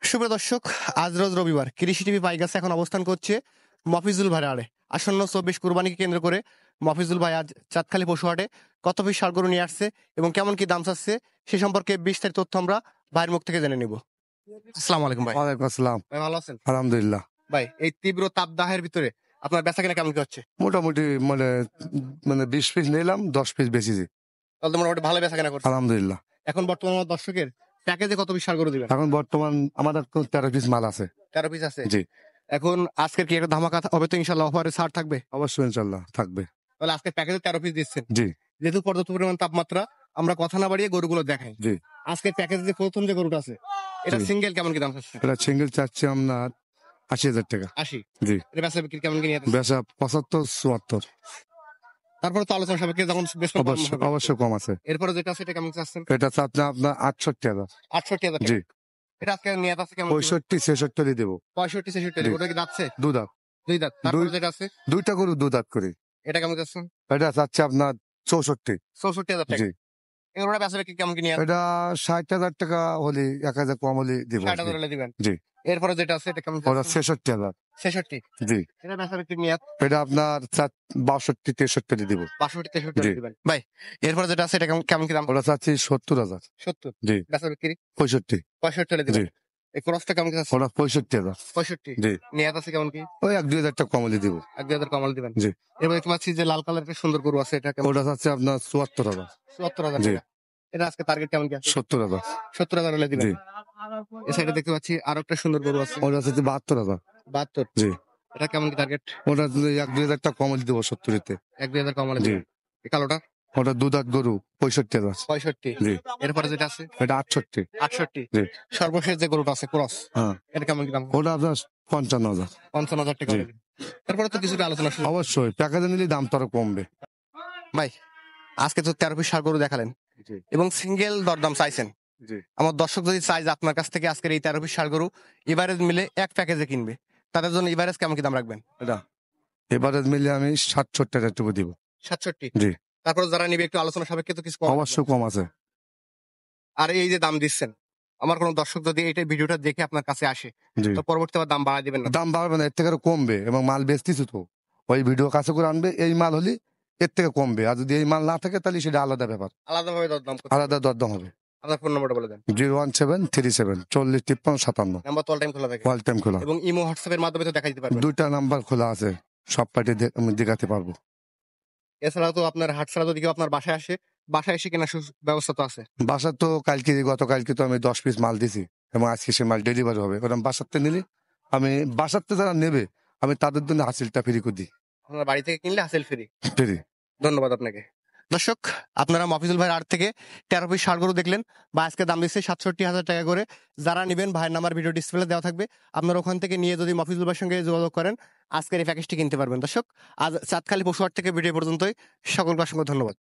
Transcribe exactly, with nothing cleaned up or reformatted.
সুপ্রিয় দর্শক, আজ রোজ রবিবার কৃষি টিভি পাইগাছে এখন অবস্থান করছে মফিজুল ভাইয়ের আড়ে। আসন্ন চব্বিশ কুরবানিকে কেন্দ্র করে মফিজুল ভাই আজ চাঁদখালী পশু হাটে কত পিস ষাঁড় গরু নিয়ে আসছে এবং কেমন কি দাম চাচ্ছে সে সম্পর্কে বিস্তারিত তথ্য আমরা ভাইয়ের মুখ থেকে জেনে নিব। আসসালামু আলাইকুম ভাই। ওয়ালাইকুম আসসালাম। ভাই ভালো আছেন? আলহামদুলিল্লাহ। ভাই, এই তীব্র তাপদাহের ভিতরে আপনার বেচা কেনা কেমন কি হচ্ছে? মোটামুটি মানে মানে বিশ পিস নিলাম, দশ পিস বেশিছি। তাহলে তো মোটামুটি ভালো বেচা কেনা করছে। আলহামদুলিল্লাহ। এখন বর্তমান আমার দর্শকের প্যাকেজে কত পিস ষাঁড় গরু দিবেন? এখন বর্তমান আমাদের তো তেরো পিস মাল আছে। তেরো পিস আছে। জি। এখন আজকের কি একটা ধামাকা হবে তো ইনশাল্লাহ, অফারে ছাড় থাকবে? অবশ্যই ইনশাল্লাহ থাকবে। তাহলে আজকে প্যাকেজে তেরো পিস দিচ্ছেন। জি। যেহেতু পর্যাপ্ত পরিমাণ তাপমাত্রা, আমরা কথা না বাড়িয়ে গরুগুলো দেখাই। জি। আজকে প্যাকেজে যে প্রথম যে গরুটা আছে এটা জি। সিঙ্গেল কেমন কি দাম চাচ্ছে? এটা সিঙ্গেল চাচ্ছে আপনার আশি হাজার টাকা। আশি। জি। এটা বেচা বিক্রি কেমন কি নিয়ে যাচ্ছে? বেচা পঁচাত্তর চুয়াত্তর। তারপরে তো আলোচনা সাপেক্ষে যখন বেশ কম অবশ্য হবে। অবশ্যই কম আছে। এরপরে যেটা আছে এটা কেমন চাচ্ছেন? এটা চাচ্ছে আপনার আটষট্টি হাজার। আটষট্টি হাজার টাকা। জি। এটা আজকে নিয়ে যাচ্ছে কেমন কি? পঁয়ষট্টি ছেষট্টি দিয়ে দেবো। পঁয়ষট্টি ছেষট্টি। জি। ওটা কি যাচ্ছে? দু দাঁত। দুই দাঁত। তারপরে দুই- যেটা আছে দুইটা গরু দু দাঁত করে। এটা কেমন যাচ্ছে? এটা চাচ্ছে আপনার চৌষট্টি। চৌষট্টি হাজার টাকা। জি। এগুলো বেচা বিক্রি কেমন কি নিয়ে যাচ্ছে? এটা ষাট হাজার টাকা হলে এক হাজার কম হলে দিব। ষাট হাজার হলে দিবেন। জি। এরপরে যেটা আছে এটা কেমন ওটা যাচ্ছে? ছেষট্টি হাজার। ছেষট্টি। জি। এটা বেচা বিক্রি নিয়ে যাচ্ছে এটা আপনার চার- বাষট্টি তেষট্টি দিব। বাষট্টি তেষট্টি জি। হলে দিবেন। ভাই, এরপরে যেটা আছে এটা কেমন কেমন কি দাম? ওটা চাচ্ছি সত্তর হাজার। সত্তর। জি। বেচা বিক্রি পঁয়ষট্টি। পঁয়ষট্টি হলে জি। দিবেন। এই ক্রসটা কেমন কি যাচ্ছে? ওটা পঁয়ষট্টি হাজার। পঁয়ষট্টি। জি। নিয়াত আছে কেমন কি? ওই এক দুই হাজার টাকা কম হলে দিব। এক দুই হাজার কমাল দিবেন। জি। এবার দেখতে পাচ্ছি যে লাল কালার একটা সুন্দর গরু আছে, এটা কেমন? ওটা চাচ্ছে আপনার চুয়াত্তর হাজার। চুয়াত্তর হাজার জি। টাকা। এটা আজকে টার্গেট কেমন কি আছে? সত্তর হাজার। সত্তর হাজার হলে দিবেন। জি। এই সাইডে দেখতে পাচ্ছি আরো একটা সুন্দর গরু আছে, ওটা চাচ্ছে বাহাত্তর হাজার। বাহাত্তর। জি। এটা কেমন কি টার্গেট? ওটা এক দুই হাজার টাকা কম হলে দিব সত্তরিতে। এক দুই হাজার কমালে জি। দিবেন। এই কালোটা ওটা দু দাঁত গরু পঁয়ষট্টি হাজার। পঁয়ষট্টি। জি। এরপরে যেটা আছে এটা আটষট্টি। আটষট্টি। জি। সর্বশেষ যে গরুটা আছে ক্রস, হ্যাঁ। এটা কেমন কি দাম? ওটা আপনার পঞ্চান্ন হাজার। পঞ্চান্ন হাজার টাকা জি। হলে দিবেন। এরপরে তো কিছুটা আলোচনা শুরু। অবশ্যই প্যাকেজে নিলে দাম তো আরো কমবে। ভাই, আজকে তো তেরো পিস ষাঁড় গরু দেখালেন জি। এবং সিঙ্গেল দরদাম চাইছেন। জি। আমার দর্শক যদি চাই যে আপনার কাছ থেকে আজকের এই তেরো পিস ষাঁড় গরু এভারেজ মিলে এক প্যাকেজে কিনবে, তাদের জন্য এভারেজ কেমন কি দাম রাখবেন? এটা এবারে মিলে আমি সাতষট্টি হাজার টাকা দিব। সাতষট্টি। জি। তারপরে যারা নিবে একটু আলোচনা সাপেক্ষে তো কিছু কম হবে। অবশ্যই কম আছে। আর এই যে দাম দিচ্ছেন, আমার কোন দর্শক যদি এইটা ভিডিওটা দেখে আপনার কাছে আসে জি। তো পরবর্তী আবার দাম বাড়ায় দিবেন না? দাম বাড়বে না, এর থেকে আরো কমবে এবং মাল বেচতেছি তো ওই ভিডিও কাছে করে আনবে, এই মাল হলে এর থেকে কমবে, আর যদি এই মাল না থাকে তাহলে সেটা আলাদা ব্যাপার, আলাদাভাবে দরদাম করতে হবে। আলাদা দরদাম হবে। আপনার ফোন নম্বরটা বলে দেন। Zero one seven three seven চল্লিশ তিপ্পান্ন সাতান্ন। নাম্বার তো অল টাইম খোলা থাকে অল টাইম খোলা। এবং ইমো হোয়াটসঅ্যাপের মাধ্যমে তো দেখা দিতে পারবেন। দুইটা নাম্বার খোলা আছে, সব পার্টি আমি দেখাতে পারবো। এছাড়াও তো আপনার হাট ছাড়া যদি কেউ আপনার বাসায় আসে, বাসায় এসে কেনার সু- ব্যবস্থা তো আছে। বাসার তো কালকে গতকালকে তো আমি দশ পিস মাল দিছি এবং আজকে সে মাল ডেলিভারি হবে, কারণ বাসাতে নিলে আমি বাসাতে যারা নেবে আমি তাদের জন্য হাসিলটা ফ্রি করে দিই। আপনার বাড়ি থেকে কিনলে হাসেল ফ্রি। ফ্রি। ধন্যবাদ আপনাকে। দর্শক, আপনারা মফিজুল ভাইয়ের আট থেকে তেরো পিস ষাঁড় গরু দেখলেন, বা আজকে দাম দিচ্ছে সাতষট্টি হাজার টাকা করে। যারা নেবেন ভাইয়ের নাম্বার ভিডিও ডিসপ্লে দেওয়া থাকবে, আপনারা ওখান থেকে নিয়ে যদি মফিজুল ভাইয়ের সঙ্গে যোগাযোগ করেন আজকের এই প্যাকেজটি কিনতে পারবেন। দর্শক, আজ চাঁদখালী পশু হাট থেকে ভিডিও পর্যন্তই, সকলকে অসংখ্য ধন্যবাদ।